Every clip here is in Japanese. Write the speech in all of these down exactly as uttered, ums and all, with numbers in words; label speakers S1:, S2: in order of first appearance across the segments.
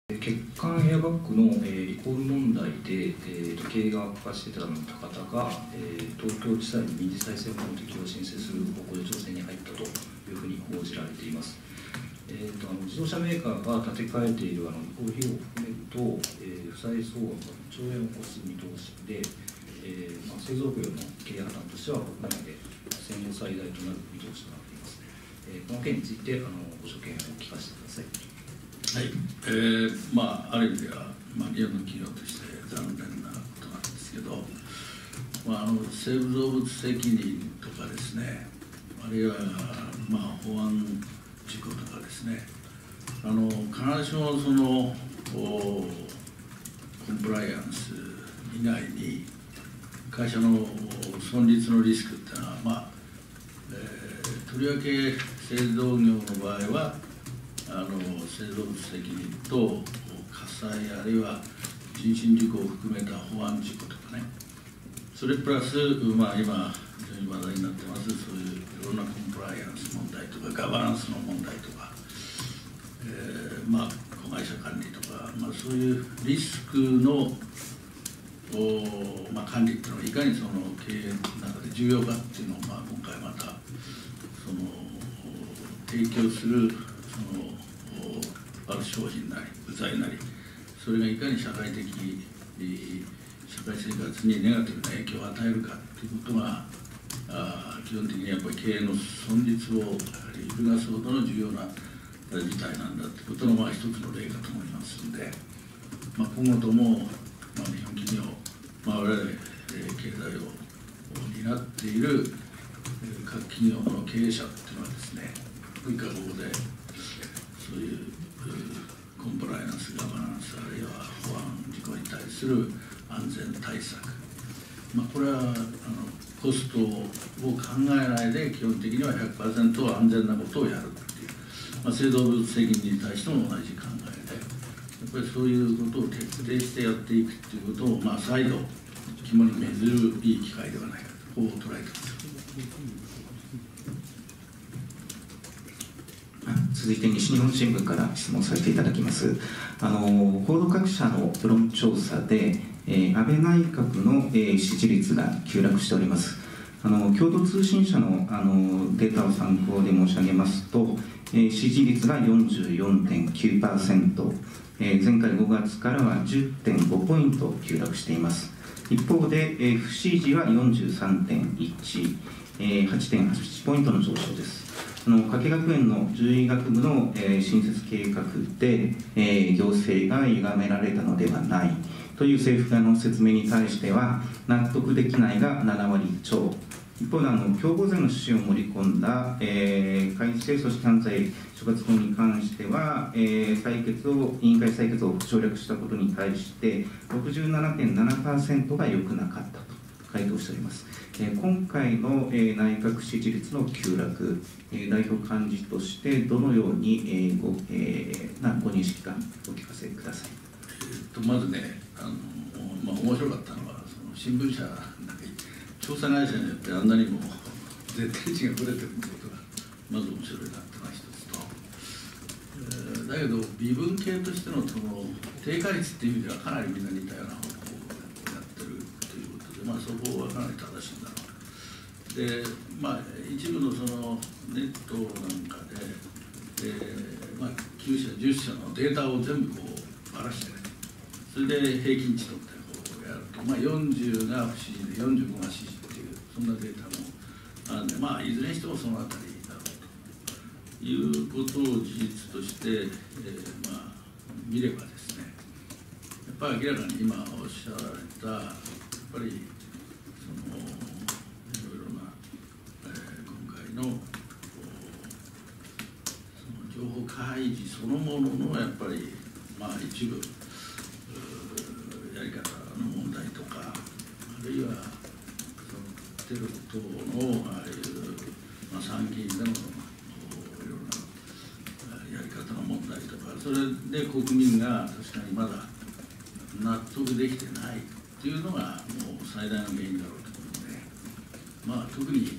S1: 欠陥エアバッグの、えー、リコール問題で、えー、経営が悪化していた方が、えー、東京地裁に民事再生法の適用を申請する方向で調整に入ったというふうに報じられています。えー、とあの自動車メーカーが立て替えているあのリコール費用を含めると、えー、負債総額がにちょうえんを超す見通しで、えーまあ、製造業の経営破綻としては国内で戦後最大となる見通しとなっています。えー、この件についてあのご所見を聞かせてください。
S2: はい、えー、まあ、ある意味では、まあ、日本の企業として残念なことなんですけど、まあ、あの製造物責任とかですね、あるいは、まあ、保安事故とかですね、あの必ずしもそのコンプライアンス以外に、会社の存立のリスクっていうのは、まあえー、とりわけ製造業の場合は、あの製造物責任と火災あるいは人身事故を含めた保安事故とかね、それプラス、まあ、今非常に話題になってますそういういろんなコンプライアンス問題とかガバナンスの問題とか、えーまあ、子会社管理とか、まあ、そういうリスクのお、まあ、管理っていうのはいかにその経営の中で重要かっていうのを、まあ、今回またその提供するそのある商品なり部材なり、それがいかに社会的社会生活にネガティブな影響を与えるかということがあ基本的にやっぱり経営の存立をやはり揺るがすほどの重要な事態なんだということのまあ一つの例かと思いますので、まあ、今後とも、まあ、日本企業、まあ、我々、えー、経済を担っている各企業の経営者というのはですね、いかここでそういうコンプライアンス、ガバナンス、あるいは保安事故に対する安全対策、まあ、これはあのコストを考えないで、基本的には ひゃくパーセント 安全なことをやるっていう、まあ、製造物責任に対しても同じ考えで、やっぱりそういうことを徹底してやっていくということを、まあ、再度、肝に銘ずるいい機会ではないかと、こう捉えています。
S3: 続いて西日本新聞から質問させていただきます。あの報道各社の世論調査で、えー、安倍内閣の、えー、支持率が急落しております。あの共同通信社の、あのデータを参考で申し上げますと、えー、支持率が よんじゅうよんてんきゅうパーセント、えー、前回ごがつからは じゅってんごポイント急落しています。一方で、えー、不支持は よんじゅうさんてんいち、えー、はちてんはちポイントの上昇です。あの加計学園の獣医学部の、えー、新設計画で、えー、行政が歪められたのではないという政府側の説明に対しては納得できないがななわり超、一方であの共謀罪の趣旨を盛り込んだ、えー、改正組織犯罪処罰法に関しては、えー、採決を委員会採決を省略したことに対して ろくじゅうななてんななパーセント が良くなかったと回答しております。今回の内閣支持率の急落、代表幹事としてどのように ご, なご認識かお聞かせください。
S2: えー、とまずね、あのまあ、面白かったのは、その新聞社なんか調査会社によってあんなにも絶対値がぶれてることがまず面白いなっていうのが一つと、えー、だけど微分系としてのその低下率っていう意味ではかなりみんな似たような方法をやってるということで、まあ、そこはかなり正しいんだろう。でまあ、一部のそのネットなんかで、えーまあ、きゅう社、じゅっ社のデータを全部こうばらしてね、それで平均値取ってこうやると、まあ、よんじゅうが不支持でよんじゅうごが支持っていう、そんなデータもあるんで、まあ、いずれにしてもそのあたりだろうということを事実として、えーまあ、見ればですね、やっぱり明らかに今おっしゃられた、やっぱりその、のその情報開示そのもののやっぱり、まあ、一部やり方の問題とか、あるいはそのテロ等のああいう、まあ、参議院でのいろんなやり方の問題とか、それで国民が確かにまだ納得できてないっていうのがもう最大の原因だろうと思うので、まあ、特に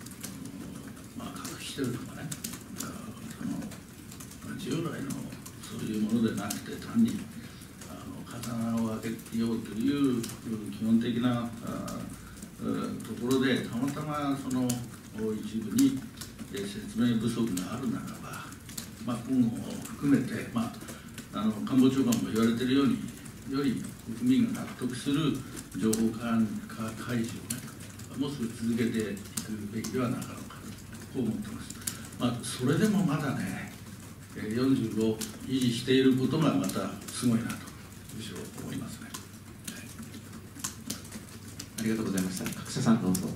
S2: してるとかね、その従来の組ものでなくて、単にあの刀を開けようという基本的なあところで、たまたまその一部に説明不足があるならば、まあ、今後も含めて、まあ、あの官房長官も言われているように、より国民が納得する情報化開示をね、もう少し続けていくべきではなかろうかと、こう思ってます。まあ、それでもまだね、よんじゅうご維持していることがまたすごいなと、むしろ思いますね。はい、
S3: ありがとうございました。各社さんどうぞ。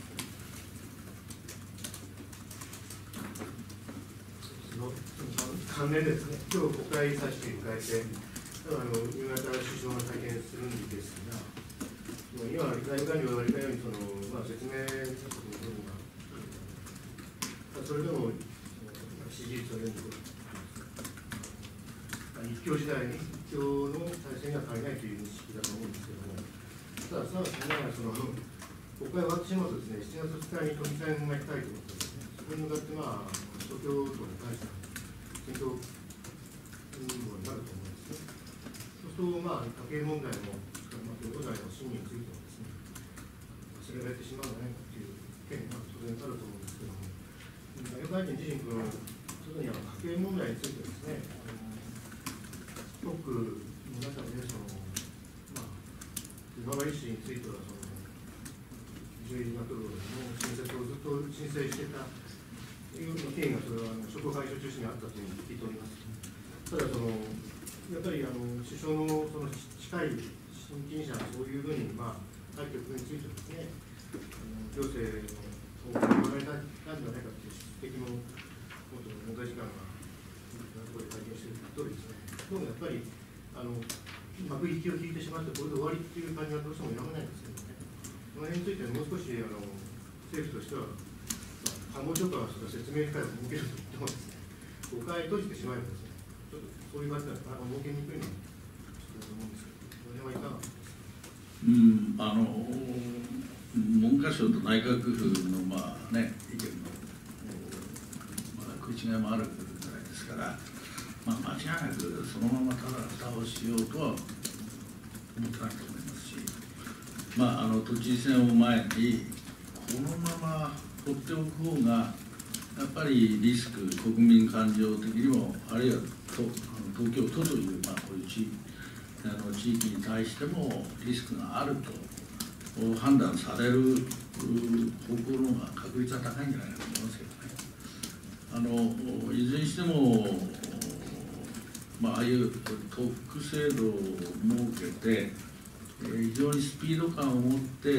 S4: 関連ですね、今日国会差し控えて、あの夕方、首相が会見するんですが、今、外務官僚が言われたように、そのまあ、説明策の部分が、それでも支持率は連続、一強時代に一強の体制には足りないという認識だと思うんですけども、ただ、さらにその国会終わってしまうとですね、しちがつふつかに都議選が行きたいと思ってですね、そこに向かって、まあ、東京都に関しては、検討になると思うんですね。そうすると、まあ、家計問題も、まあ、経済の審議についてもですね、忘れられてしまうんじゃないかという件が当然あると思うんですけども、外務大臣自身、このすでにあの家計問題についてですね、トップの中で、その、まあ、今治市については、その、じゅういちマクロの新設をずっと申請してた。いう経緯がそれはあの職会所中心にあったというふうに聞いております。ただその、やっぱりあの首相のその近い親近者がそういうふうに、まあ、入っていることについてですね、あの行政の方が言われたんじゃないかという指摘も、元問題時間がここで会見しているとおりですね、どうもやっぱりあの幕引きを引いてしまって、これで終わりっていう感じはどうしても否めないんですけどね、この辺についてもう少しあの政府としては、官房長官は説明会を設けると言ってもですね、ごかい閉じてしまえばですね、ちょっとそういう場所ではなかなか設けにくいのだと思うんですけど、この辺はいかがですか。
S2: うん、あの文科省と内閣府の、まあね、意見の、まあ、食い違いもあるぐらいですから、まあ、間違いなくそのままただ蓋をしようとは思ってないと思いますし、まあ、あの都知事選を前に、このまま放っておく方が、やっぱりリスク、国民感情的にも、あるいはとあの東京都という、まあ、こういう地あの地域に対してもリスクがあると判断される方向の方が確率は高いんじゃないかと思いますけどね。あのいずれにしても、まあ、ああいう特区制度を設けて、非常にスピード感を持って、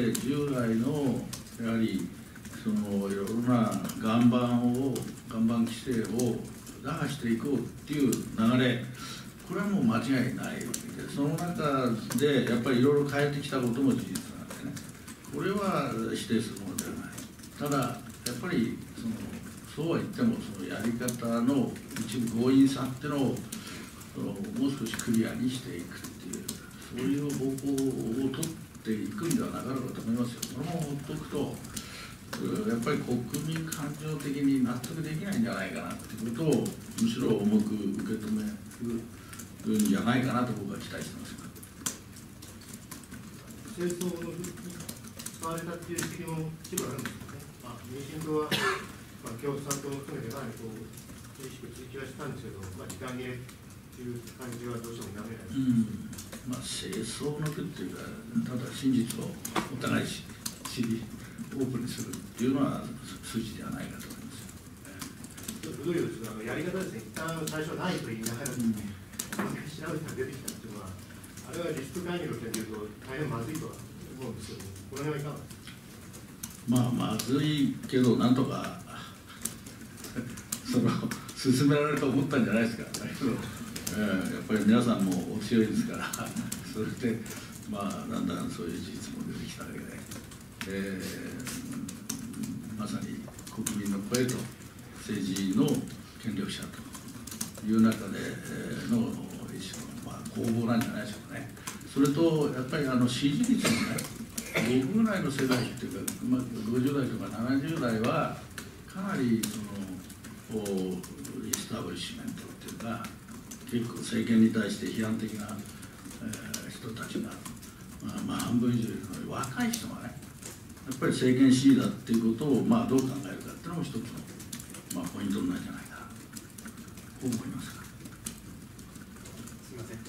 S2: 従来のやはりそのいろいろな岩盤を、岩盤規制を打破していこうっていう流れ、これはもう間違いないわけで、その中でやっぱりいろいろ変えてきたことも事実なんでね、これは否定するものではない。ただ、やっぱりそのそうは言っても、そのやり方の一部強引さっていうのをそのもう少しクリアにしていくっていう、そういう方向を取っていくんではなかろうかと思いますよ。そのまま放っておくと、やっぱり国民感情的に納得できないんじゃないかなということを、むしろ重く受け止めるんじゃないかなと僕は期待してます。
S4: 政党に使われたっていう指摘も一部あるんですよね。まあ、民進党は、まあ、共産党も含めてかなりこう厳しく追及はしたんですけど、まあ、時間切れっていう感じはどうしても否めない。
S2: うんまあ、政争の句っていうか、ただ真実をお互い知り、オープンにするっていうのは筋ではないかと思います。
S4: どういうあのやり方ですね、一旦最初はないと言いながら、ね、調べたら出てきたっていうのは、あれはリスク管理の点でいうと、大変まずいとは思うんですけど、この辺はいかがですか。
S2: まあ、まずいけど、なんとかその進められると思ったんじゃないですか。だけど、えー、やっぱり皆さんもお強いですから、それで、まあ、だんだんそういう事実も出てきたわけで。えー、まさに国民の声と政治の権力者という中での一種の、まあ、攻防なんじゃないでしょうかね。それとやっぱりあの支持率もね、僕ぐらいの世代っていうか、まあ、ごじゅう代とかななじゅう代はかなりそのリスタブリッシュメントっていうか、 結構政権に対して批判的な、えー、人たちが、まあ、まあ半分以上いるので、若い人がねやっぱり政権支持だっていうことを、まあ、どう考えるかっていうのも一つの、まあ、ポイントになるんじゃないかなと思いますか。
S5: すみません。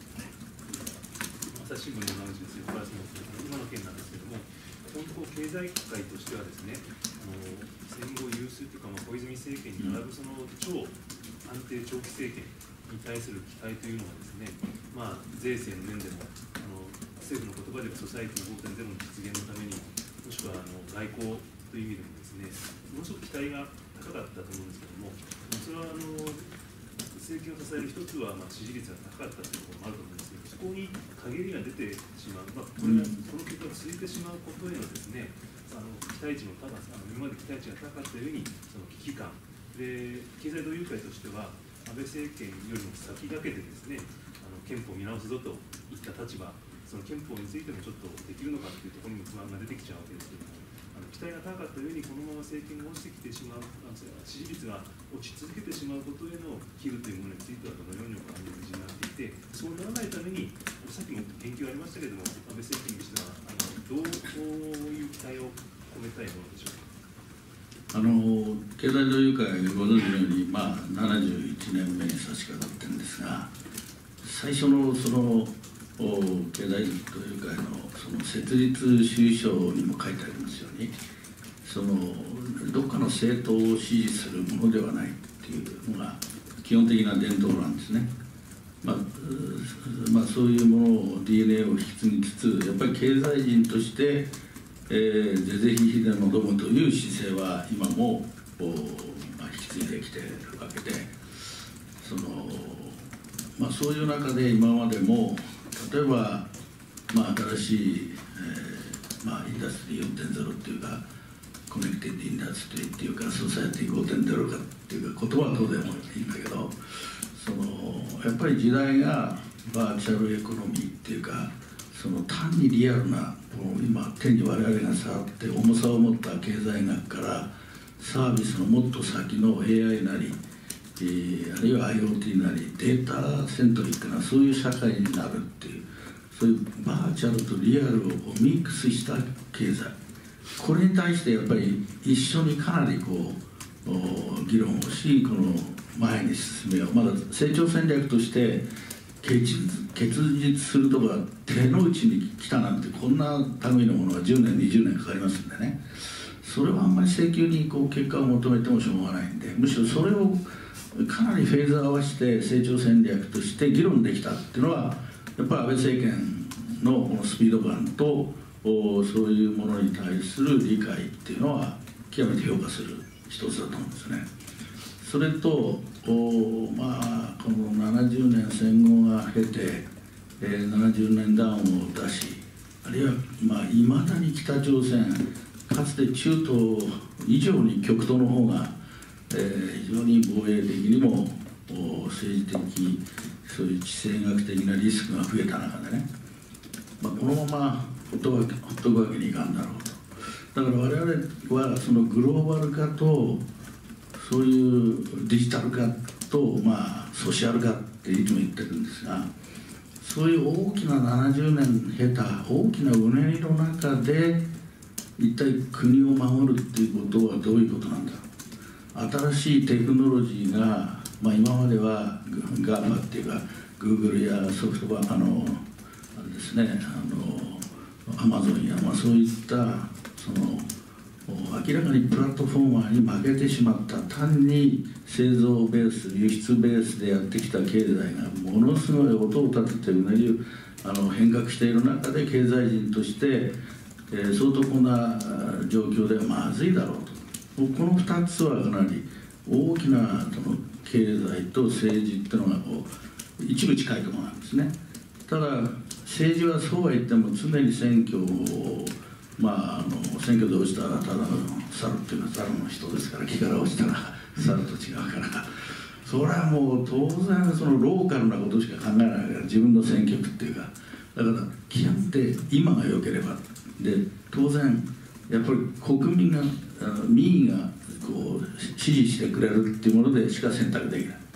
S5: 朝日新聞の山口ですよ。今の件なんですけれども、本当経済界としてはですね、あの戦後有数というか、まあ、小泉政権に並ぶその超安定長期政権に対する期待というのはですね、まあ、税制の面でもあの政府の言葉ではソサイティ ごてんゼロ の実現のためにも、もしくはあの外交という意味でもですね、ものすごく期待が高かったと思うんですけども、それはあの政権を支える一つは、まあ、支持率が高かったというところもあると思うんですけど、そこに陰りが出てしまう、まあ、これがその結果が続いてしまうことへのですね、あの期待値の高さ、今まで期待値が高かったように、その危機感で、経済同友会としては、安倍政権よりも先駆けてですね、あの憲法を見直すぞといった立場、その憲法についてもちょっとできるのかというところにも不安が出てきちゃうわけですけれども、あの期待が高かった上に、このまま政権が落ちてきてしまう、支持率が落ち続けてしまうことへの危惧というものについては、どのようにお考えになっていて、そうならないために、さっきも言及ありましたけれども、安倍政権にしては、あのどういう期待を込めたいものでしょうか。
S2: あの経済同友会、ご存知のように、まあ、ななじゅういちねんめに差し掛かってるんですが、最初のその経済同友会のその設立収書にも書いてありますように、そのどっかの政党を支持するものではないっていうのが基本的な伝統なんですね。まあまあ、そういうものを ディーエヌエー を引き継ぎつつ、やっぱり経済人としてえー、是々非々で臨むという姿勢は今も、まあ、引き継いできているわけで、その、まあ、そういう中で今までも例えば、まあ、新しい、えーまあ、インダストリー よんてんゼロ っていうかコネクティッド・インダストリーっていうかソサエティ ごてんゼロ かっていうか言葉はどうでもいいんだけど、そのやっぱり時代がバーチャルエコノミーっていうか、その単にリアルな今手に我々が触って重さを持った経済学からサービスのもっと先の エーアイ なり、えー、あるいは アイオーティー なりデータセントリックなそういう社会になるっていう、そういうバーチャルとリアルをミックスした経済、これに対してやっぱり一緒にかなりこう議論をし、この前に進めよう。まだ成長戦略として結実、結実するとか手の内に来たなんて、こんな類のものはじゅうねんにじゅうねんかかりますんでね、それはあんまり請求にこう結果を求めてもしょうがないんで、むしろそれをかなりフェーズ合わせて成長戦略として議論できたっていうのは、やっぱり安倍政権のこのスピード感とそういうものに対する理解っていうのは極めて評価する一つだと思うんですね。それとまあ、このななじゅうねん戦後が経て、えー、ななじゅうねんダウンを出し、あるいはまあ、未だに北朝鮮、かつて中東以上に極東の方が、えー、非常に防衛的にも政治的、そういう地政学的なリスクが増えた中でね、まあ、このままほっとくほっとくわけにいかんだろうと。だから我々はそのグローバル化とそういうデジタル化と、まあ、ソシャル化っていつも言ってるんですが、そういう大きなななじゅうねん経た大きなうねりの中で一体国を守るっていうことはどういうことなんだろう。新しいテクノロジーが、まあ、今まではガーマっていうか Google やソフトバンク、あのあれですね、あの Amazon や、まあ、そういったその明らかにプラットフォーマーに負けてしまった、単に製造ベース、輸出ベースでやってきた経済がものすごい音を立ててうなりあの変革している中で、経済人として、えー、相当こんな状況ではまずいだろうと。このふたつはかなり大きなその経済と政治っていうのがこう一部近いところなんですね。ただ政治はそうは言っても常に選挙をまあ、あの選挙で落ちたらただの猿っていうか猿の人ですから、木から落ちたら猿と違うから、それはもう当然そのローカルなことしか考えないから、自分の選挙区っていうか、だから極めて今が良ければで、当然やっぱり国民が民意がこう支持してくれるっていうものでしか選択できない。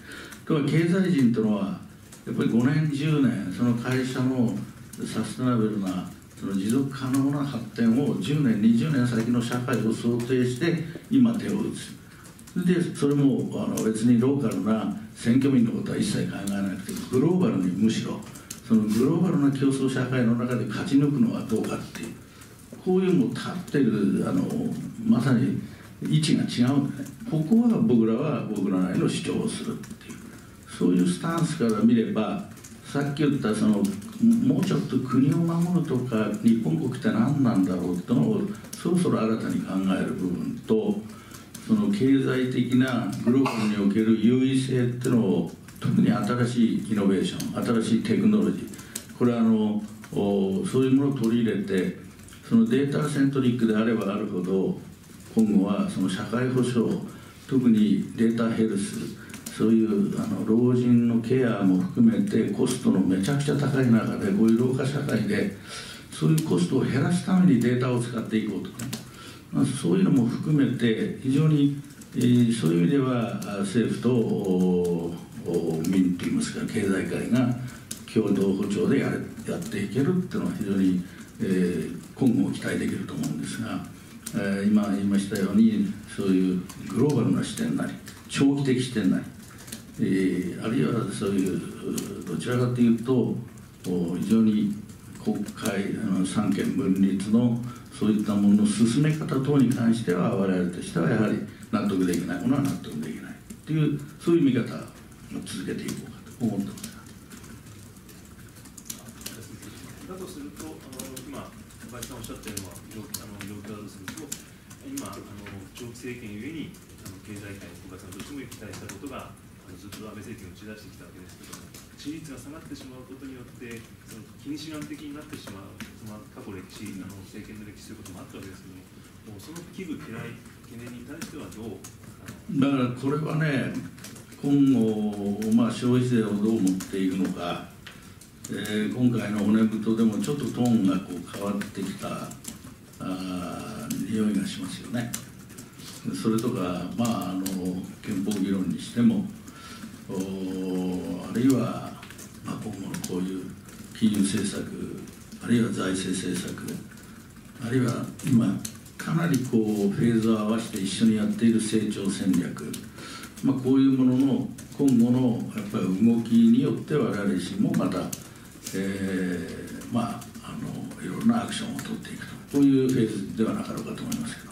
S2: とは経済人というのはやっぱりごねんじゅうねんその会社のサステナブルなその持続可能な発展をじゅうねんにじゅうねん先の社会を想定して今手を打つ。でそれもあの別にローカルな選挙民のことは一切考えなくてグローバルにむしろそのグローバルな競争社会の中で勝ち抜くのはどうかっていうこういうもう立ってるあのまさに位置が違うんでねここは僕らは僕らなりの主張をするっていうそういうスタンスから見ればさっき言ったそのもうちょっと国を守るとか日本国って何なんだろうっていうのをそろそろ新たに考える部分とその経済的なグローバルにおける優位性っていうのを特に新しいイノベーション新しいテクノロジーこれはあのそういうものを取り入れてそのデータセントリックであればあるほど今後はその社会保障特にデータヘルスそういうあの老人のケアも含めてコストのめちゃくちゃ高い中でこういう老化社会でそういうコストを減らすためにデータを使っていこうとかねそういうのも含めて非常に、えー、そういう意味では政府と民といいますか経済界が共同歩調でやれやっていけるっていうのは非常に、えー、今後期待できると思うんですが、えー、今言いましたようにそういうグローバルな視点なり長期的視点なり、えー、あるいはそういうどちらかというと非常に国会あの三権分立のそういったものの進め方等に関しては我々としてはやはり納得できないものは納得できないというそういう見方を続けていこうかと思っています。
S5: だとすると、あの今、小林さんおっしゃったような状況だとすると、今、あの長期政権ゆえにあの経済界、小林さんとしても期待したことが、あのずっと安倍政権を打ち出してきたわけですけども、支持率が下がってしまうことによって、その近視眼的になってしまう、その過去歴史、あの政権の歴史ということもあったわけですけども、もうその危惧、嫌い、懸念に対してはどう
S2: だからこれはね、今後、まあ、消費税をどう持っていくのか、えー、今回の骨太でもちょっとトーンがこう変わってきたあ匂いがしますよね。それとか、まあ、あの憲法議論にしても、あるいは、まあ、今後のこういう金融政策、あるいは財政政策、あるいは今、かなりこうフェーズを合わせて一緒にやっている成長戦略、まあ、こういうものの今後のやっぱり動きによって我々自身もまた、えー、まああのいろんなアクションを取っていくとこういうフェーズではなかろうかと思いますけど。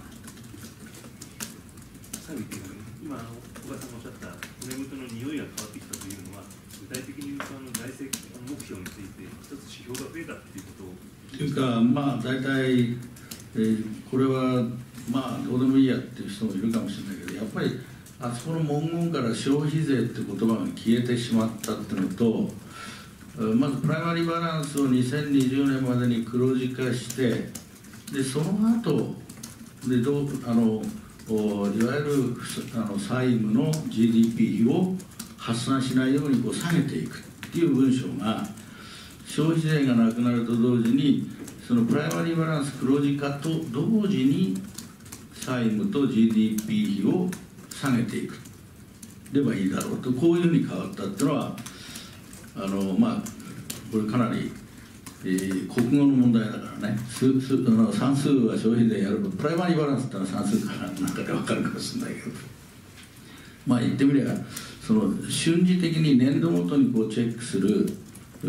S5: 最後に今あの小林さんがおっしゃった骨太の匂いが変わってきたというのは具体的に言うとあの財政目標について一つ指標が増えたっていうことを
S2: というかまあ大体、えー、これはまあどうでもいいやっていう人もいるかもしれないけどやっぱりあそこの文言から消費税って言葉が消えてしまったっていうのとまずプライマリーバランスをにせんにじゅうねんまでに黒字化してでその後でどうあのいわゆるあの債務の ジーディーピー 比を発散しないようにこう下げていくっていう文章が消費税がなくなると同時にそのプライマリーバランス黒字化と同時に債務と ジーディーピー 比を下げていくればいいだろうとこういうふうに変わったっていうのはあのまあこれかなり、えー、国語の問題だからね数数あの算数は消費税やるとプライマリーバランスってのは算数からなんかで分かるかもしれないけどまあ言ってみればその瞬時的に年度ごとにこうチェックするフ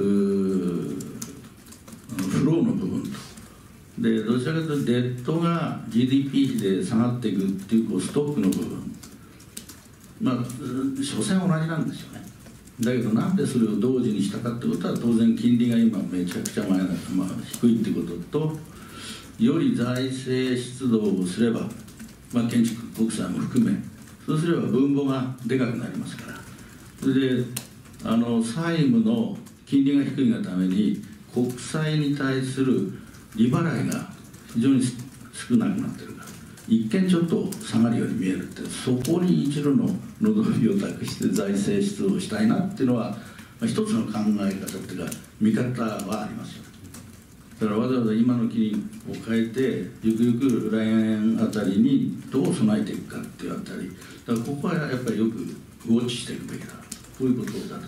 S2: ローの部分とでどちらかというとデッドが ジーディーピー 比で下がっていくっていうこうストックの部分まあ所詮同じなんですよね。だけどなんでそれを同時にしたかってことは当然金利が今めちゃくちゃ前だ、まあ、低いってこととより財政出動をすれば、まあ、建築国債も含めそうすれば分母がでかくなりますからそれであの債務の金利が低いがために国債に対する利払いが非常に少なくなってるから一見ちょっと下がるように見えるってそこに一路の喉火を託して財政出動したいなっていうのは、まあ、一つの考え方っていうか見方はありますよ。だからわざわざ今の金を変えてゆくゆく来年あたりにどう備えていくかっていうあたりだからここはやっぱりよくウォッチしていくべきだなとこういうことだと思います。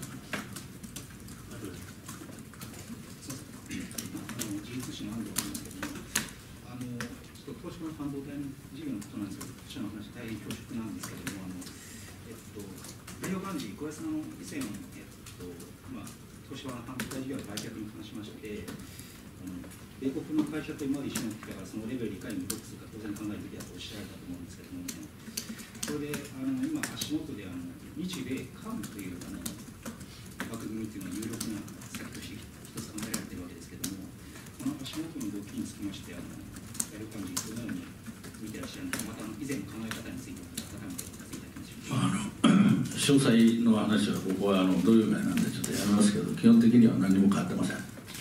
S6: 自立市の安藤なんですけども、あのちょっと東芝の半導体の事業のことなんですけど、こちらの話、大変恐縮なんですけども、あのえっと、令和元年、小安さんの以前、えっとまあ、東芝の半導体事業の売却に関しまして、あの米国の会社と今まで一緒になってきたから、そのレベル理解にどうするか当然考えるべきだとおっしゃられたと思うんですけども、それであの今、足元であの日米韓というあの枠組みというのは有力な策として一つ考えられているわけですけれども、この足元の動きにつきまして、あの大陸幹事、どのように見てらっしゃるのか、また以前の考え方について改めてお聞かせいただけますでしょうか。
S2: あの詳細の話はここはあの同友会なんでちょっとやりますけど、基本的には何も変わってません。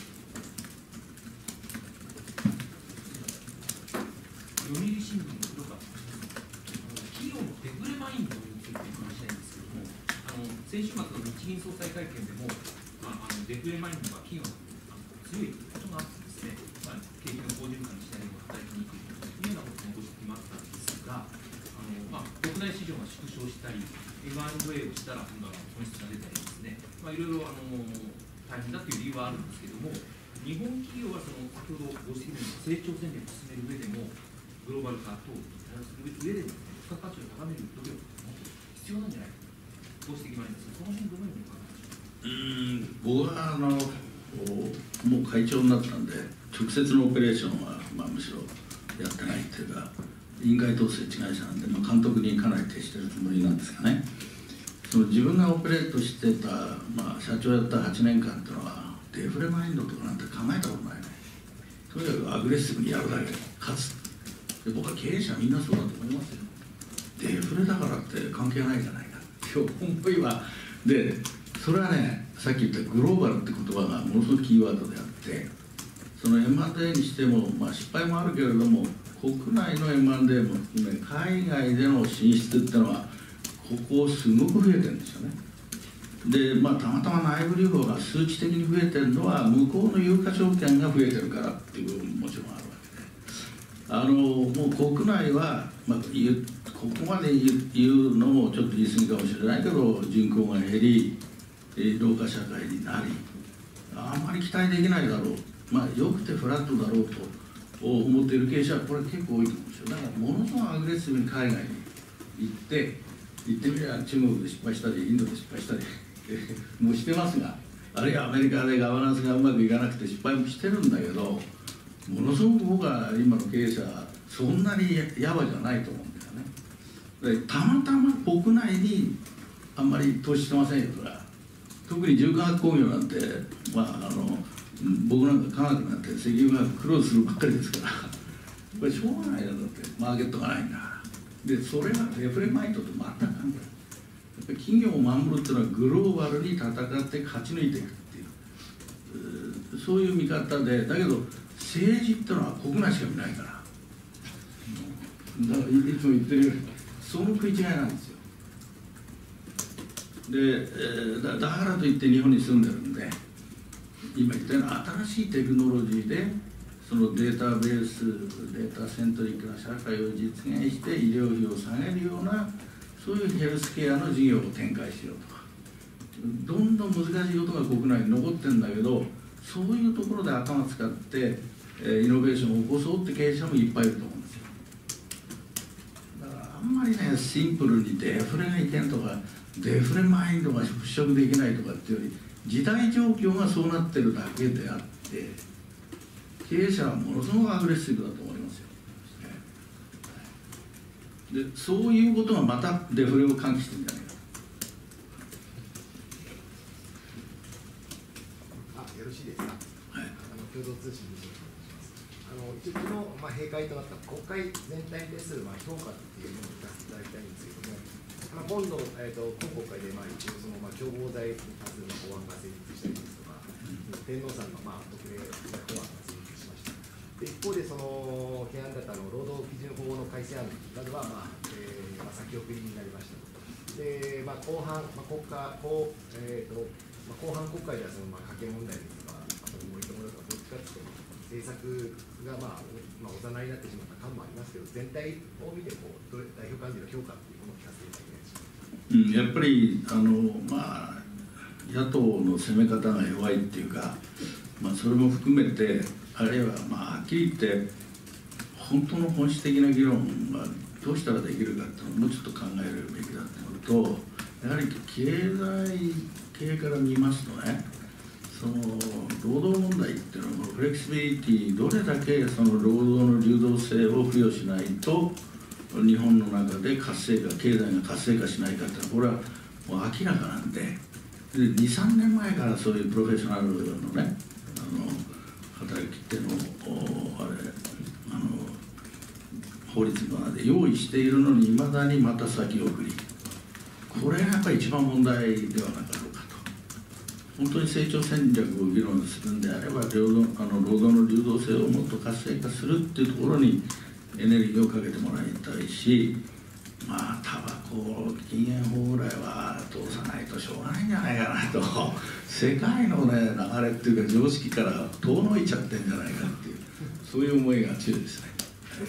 S7: 読売新聞の黒川企業のデフレマインドについてお話したいんですけども、あの先週末の日銀総裁会見でも、まあ、あのデフレマインドが企業の強いことがあってですね、まあ、景気の好循環にしないでも働きにくいというようなことのご指摘もあったんですが、あの、まあ、国内市場が縮小したり、エムアンドエー をしたら今度は損失が出たりですね、まあ、いろいろあの大変だという理由はあるんですけども、日本企業はその先ほどご指摘の成長戦略を進める上でも、グローバル化等に対応する上でも、付加価値を高める努力も必要なんじゃないかと、ご指摘もありますが、その辺どのようにお考えでしょうか。
S2: うーん僕はあのもう会長になったんで、直接のオペレーションは、まあ、むしろやってないというか、委員会統制違い者なんで、まあ、監督にかなり徹してるつもりなんですがね、その自分がオペレートしてた、まあ、社長やったはちねんかんというのは、デフレマインドとかなんて考えたことないね。とにかくアグレッシブにやるだけ、勝つ。で僕は経営者みんなそうだと思いますよ。デフレだからって関係ないじゃないかって思いは、で、それはね、さっき言ったグローバルって言葉がものすごくキーワードであって、その エムアンドエー にしても、まあ、失敗もあるけれども、国内の エムアンドエー も含め、海外での進出っていうのは、ここすごく増えてるんですよね。で、まあ、たまたま内部留保が数値的に増えてるのは、向こうの有価証券が増えてるからっていう部分ももちろんあるわけで、あのもう国内は、まあ、言うここまで言うのもちょっと言い過ぎかもしれないけど、人口が減り、老化社会になり、あんまり期待できないだろう、まあ、よくてフラットだろうと思っている経営者は、これ結構多いと思うんですよ。だから、ものすごくアグレッシブに海外に行って、行ってみれば中国で失敗したり、インドで失敗したりもうしてますが、あるいはアメリカでガバナンスがうまくいかなくて失敗もしてるんだけど、ものすごく僕は今の経営者は、そんなにやばじゃないと思うんですよね。でたまたま国内にあんまり投資してませんよ、それは。特に重化学工業なんて、まあ、あの僕なんか科学なんて石油が苦労するばっかりですからこれしょうがないだろうって、マーケットがないんだからで、それがデフレマインドと全く関係ない。やっぱり企業を守るっていうのはグローバルに戦って勝ち抜いていくっていう、そういう見方で、だけど政治っていうのは国内しか見ないから、だからいつも言ってるようにその食い違いなんですよ。で、えー、だ, だからといって日本に住んでるんで、今言ったような新しいテクノロジーでそのデータベース、データセントリックな社会を実現して医療費を下げるような、そういうヘルスケアの事業を展開しようとか、どんどん難しいことが国内に残ってるんだけど、そういうところで頭使って、えー、イノベーションを起こそうって経営者もいっぱいいると思うんですよ。だからあんまりね、シンプルにデフレがいけんとか、デフレマインドが払拭できないとかっていうより、時代状況がそうなってるだけであって、経営者はものすごくアグレッシブだと思いますよ。で、そういうことがまたデフレを喚起してるんじゃないか。
S4: あ、よろしいですか。
S2: はい、
S4: あの共同通信であの一応昨日、まあ、閉会となった国会全体に対する、まあ、評価っていうのを聞かせていただきたいんですけども、まあ、今度、えー、と今国会で、まあ、一応その、まあ、共謀罪に関する法案が成立したりですとか、天皇さんの、まあ、特例法案が成立しました。で一方で、その懸案だったの労働基準法の改正案などは、まあえーまあ、先送りになりましたと。で、まあ、後半、まあ、国家後、えーとまあ、後半国会ではその、まあ、家計問題ですとか、あと森友とか、どっちかというと、政策が、まあまあ、おざなりになってしまった感もありますけど、全体を見てこう、代表幹事の評価というものを聞かせていただきたいです。
S2: うん、やっぱりあの、まあ、 野党の攻め方が弱いっていうか、まあ、それも含めて、あるいはまあはっきり言って、本当の本質的な議論はどうしたらできるかっていうのをもうちょっと考えるべきだっていうのと、やはり経済系から見ますとね、その労働問題っていうのは、フレキシビリティ、どれだけその労働の流動性を付与しないと、日本の中で活性化、経済が活性化しないかっていうのは、これはもう明らかなんで、に、さんねんまえからそういうプロフェッショナルのね、あの働き手のあれあの法律の中で用意しているのに、いまだにまた先送り、これがやっぱり一番問題ではなかろうかと。本当に成長戦略を議論するんであれば、労働あの労働の流動性をもっと活性化するっていうところにエネルギーをかけてもらいたいし、まあタバコ禁煙法ぐらいは通さないとしょうがないんじゃないかなと、世界のね流れっていうか常識から遠のいちゃってんじゃないかっていう、そういう思いが強いですね。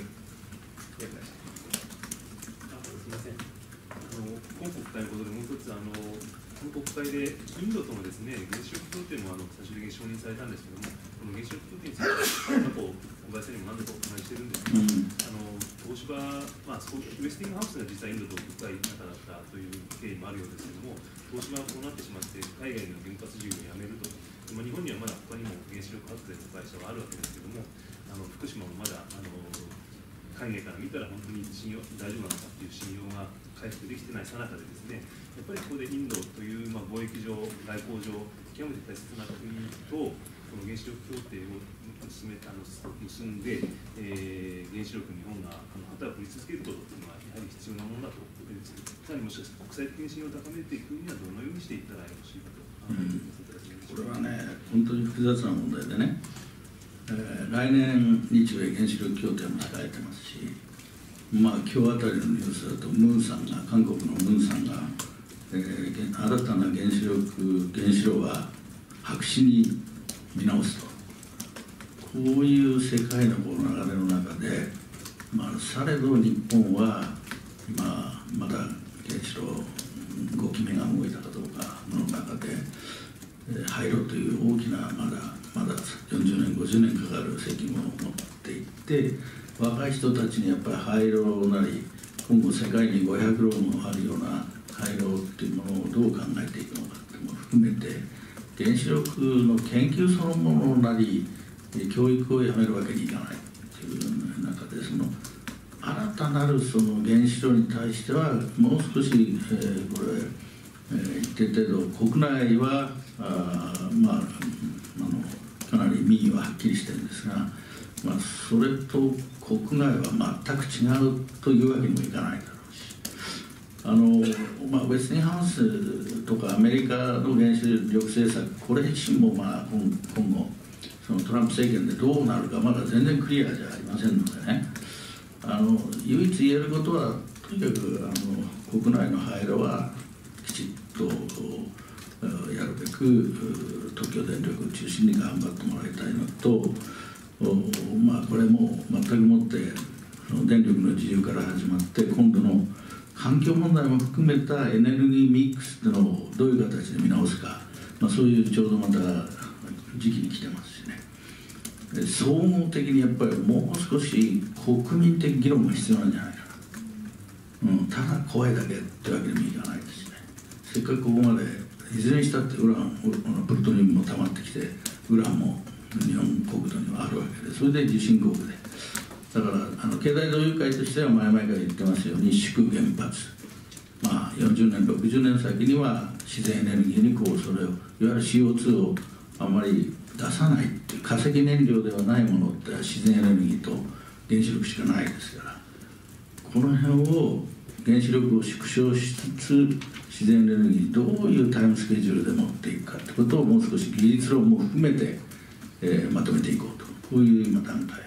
S5: すみません。あの今国会のことでもう一つ、あのこの国会でインドとのですね原子力協定もあの最終的に承認されたんですけども、この原子力協定について過去小林さんにも何度かお話ししてるんですけど、うん、あの東芝、まあ、ウェスティングハウスが実際インドと深い仲だったという経緯もあるようですけども、東芝はこうなってしまって海外の原発事業をやめると、まあ、日本にはまだ他にも原子力発電の会社はあるわけですけども、あの福島もまだあの海外から見たら本当に信用大丈夫なのかっていう信用が回復できてないさなかでですね、やっぱりここでインドという、まあ、貿易上、外交上、極めて大切な国とこの原子力協定を進めあの結んで、えー、原子力日本があの旗を振り続けることっていうのはやはり必要なものだと思うんです。さらにもしかして国際的な信用を高めていくにはどのようにしていったらよろしいかと考えています。
S2: これはね、本当に複雑な問題でね、えー、来年、日米原子力協定も控えてますし、まあ今日あたりのニュースだと、ムンさんが、韓国のムンさんが、えー、新たな原子力、原子炉は白紙に見直すと。こういう世界のこの流れの中で、まあ、されど日本は今まだ原子炉ごきめが動いたかどうかの中で、えー、廃炉という大きなまだまだよんじゅうねんごじゅうねんかかる責務を持っていって、若い人たちにやっぱり廃炉なり、今後世界にごひゃくろうもあるような廃炉っていうものをどう考えていくのかっていうのも含めて、原子力の研究そのものなり教育をやめるわけにいかないという中で、その新たなるその原子炉に対してはもう少し、えー、これ、えー、一定程度国内はあ、まあ、あのかなり民意ははっきりしてるんですが、まあ、それと国外は全く違うというわけにもいかないだろうし、あの、まあ、ウェスティンハウスとかアメリカの原子力政策、これ自身も、まあ、今, 今後そのトランプ政権でどうなるかまだ全然クリアじゃありませんのでね、あの唯一言えることは、とにかくあの国内の廃炉はきちっとやるべく東京電力を中心に頑張ってもらいたいのと、まあ、これも全くもって電力の自由から始まって、今度の環境問題も含めたエネルギーミックスっていうのをどういう形で見直すか、まあ、そういうちょうどまた時期に来てますしね、総合的にやっぱりもう少し国民的議論が必要なんじゃないかな、うん、ただ声だけってわけにもいかないですしね、せっかくここまでいずれにしたってウラン、プルトニウムも溜まってきて、ウランも日本国土にはあるわけで、それで受信国で、だからあの経済同友会としては前々から言ってますように、祝原発、まあ、よんじゅうねんろくじゅうねん先には自然エネルギーにこうそれをいわゆる シーオーツー をあまり出さないっていう、化石燃料ではないものって自然エネルギーと原子力しかないですから、この辺を原子力を縮小しつつ自然エネルギーどういうタイムスケジュールで持っていくかってことをもう少し技術論も含めて、えー、まとめていこうと、こういう今段階